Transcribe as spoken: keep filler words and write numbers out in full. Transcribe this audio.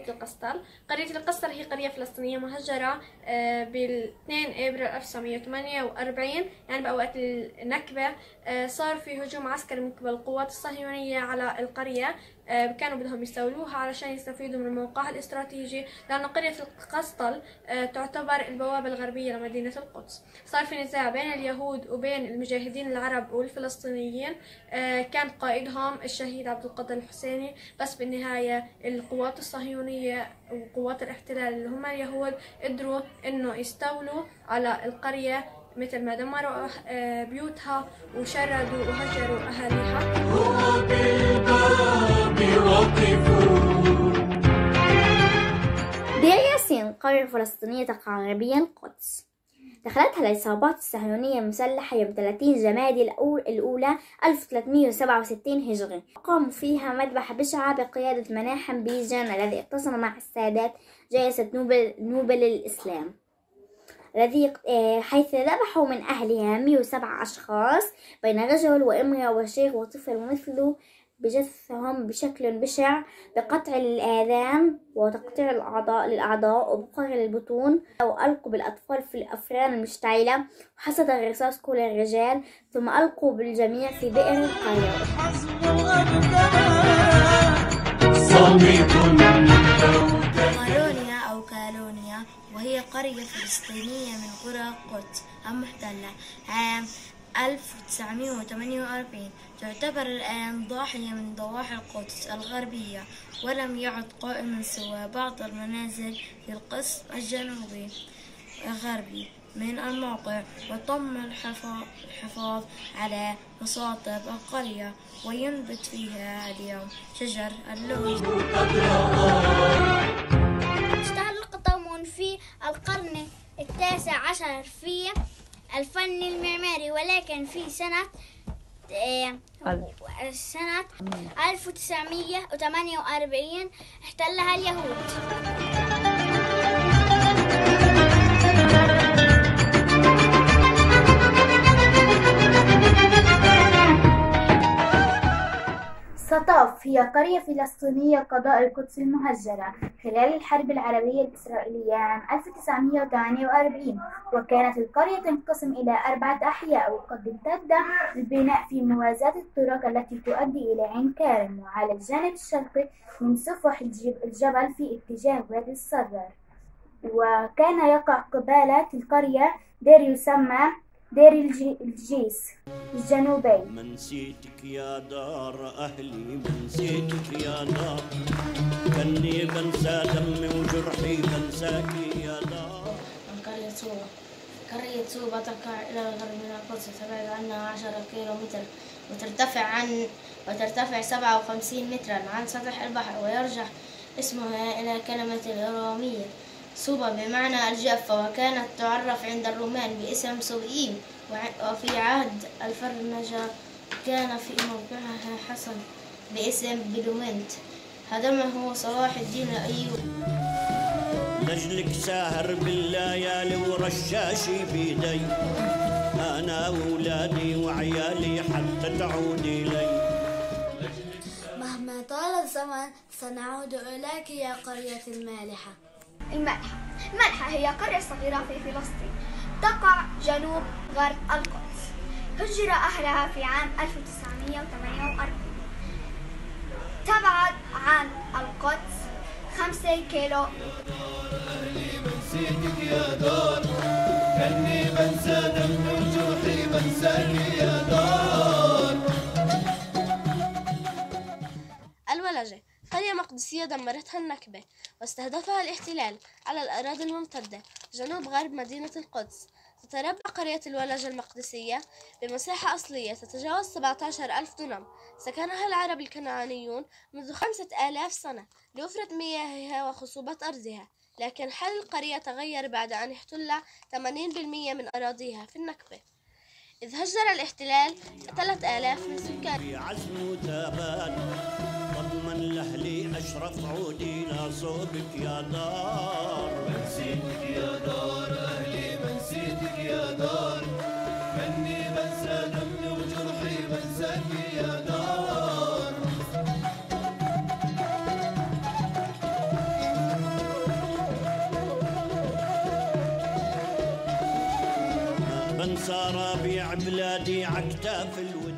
قرية القسطل. قرية القسطل هي قرية فلسطينية مهجرة بال اثنين أبريل ألف وتسعمئة وثمانية وأربعين، يعني بأوقات النكبة. صار في هجوم عسكري من قبل القوات الصهيونية على القرية، كانوا بدهم يستولوها علشان يستفيدوا من موقعها الاستراتيجي، لأن قرية القسطل تعتبر البوابة الغربية لمدينة القدس. صار في نزاع بين اليهود وبين المجاهدين العرب والفلسطينيين، كان قائدهم الشهيد عبد القادر الحسيني، بس بالنهاية القوات الصهيونية وقوات الاحتلال اللي هم اليهود قدروا انه يستولوا على القرية، مثل ما دمروا بيوتها وشردوا وهجروا أهاليها. دير ياسين قرية فلسطينية تقع غربيا القدس. دخلتها العصابات الصهيونية المسلحة يوم ثلاثين جمادي الأولى ألف وثلاثمئة وسبعة وستين هجري. قاموا فيها مذبحة بشعة بقيادة مناحم بيجان الذي اقتسم مع السادات جائزة نوبل, نوبل الإسلام، الذي حيث ذبحوا من أهلها مئة وسبعة أشخاص بين رجل وامرأة وشيخ وطفل مثله بجثهم بشكل بشع، بقطع الآذان وتقطيع الأعضاء للأعضاء وبقر البطون، وألقوا بالأطفال في الأفران المشتعلة وحصد الرصاص كل الرجال، ثم ألقوا بالجميع في بئر القرية. مارونيا أو كالونيا، وهي قرية فلسطينية من قرى القدس المحتلة عام ألف وتسعمئة وثمانية وأربعين، تعتبر الآن ضاحية من ضواحي القدس الغربية، ولم يعد قائما سوى بعض المنازل في القسم الجنوبي الغربي من الموقع، وتم الحفاظ على مصاطب القرية، وينبت فيها اليوم شجر اللوز. اشتهر القطامون في القرن التاسع عشر في الفن المعماري، ولكن في سنة سنة ألف وتسعمئة وثمانية وأربعين احتلها اليهود. سطاف هي قرية فلسطينية قضاء القدس المهجرة خلال الحرب العربية الإسرائيلية عام ألف وتسعمئة وثمانية وأربعين، وكانت القرية تنقسم إلى أربعة أحياء، وقد امتد البناء في موازاة الطرق التي تؤدي إلى عين كارم، وعلى الجانب الشرقي من سفح الجبل في اتجاه وادي الصرار. وكان يقع قبالة القرية دير يسمى دير الجيس الجنوبي. منسيتك يا دار أهلي، منسيتك يا دار، كني بنسى دمي وجرحي بنساكي يا دار. قرية صوبة. قرية صوبة تقع إلى الغرب من القدس، تبعد عنها عشرة كيلو متر، وترتفع عن وترتفع سبعة وخمسين مترا عن سطح البحر، ويرجع اسمها إلى كلمة الأرامية صوبة بمعنى الجافة، وكانت تعرف عند الرومان باسم صوئيم، وفي عهد الفرنجة كان في موقعها حصن باسم بلومنت هدمه صلاح الدين الأيوبي. لجلك ساهر بالليالي ورشاشي بيدي، أنا وولادي وعيالي حتى تعودي لي. مهما طال الزمن سنعود إليك يا قرية المالحة. المالحة المالحة هي قرية صغيرة في فلسطين تقع جنوب غرب القدس. هجر أهلها في عام ألف وتسعمئة وثمانية وأربعين. تبعد عن القدس خمسة كيلو. أهلي بنسيتك يا دار، كني بنسى دمي وجرحي بنساكي يا دار. الولجة قرية مقدسية دمرتها النكبة واستهدفها الاحتلال على الأراضي الممتدة جنوب غرب مدينة القدس. تتربع قرية الولجة المقدسية بمساحة أصلية تتجاوز سبعة عشر ألف دونم، سكنها العرب الكنعانيون منذ خمسة آلاف سنة لوفرة مياهها وخصوبة أرضها، لكن حال القرية تغير بعد أن احتل ثمانين بالمئة من أراضيها في النكبة، إذ هجر الاحتلال ثلاثة آلاف من سكان. في عزم وثبات ضمن لأهلي أشرف عودي لا صوبك يا دار. بنسيتك يا دار أهلي، بنسيتك يا دار، كني بنسى دمي وجرحي بنساكي يا دار. بنسى ربيع بلادي عكتاف الود.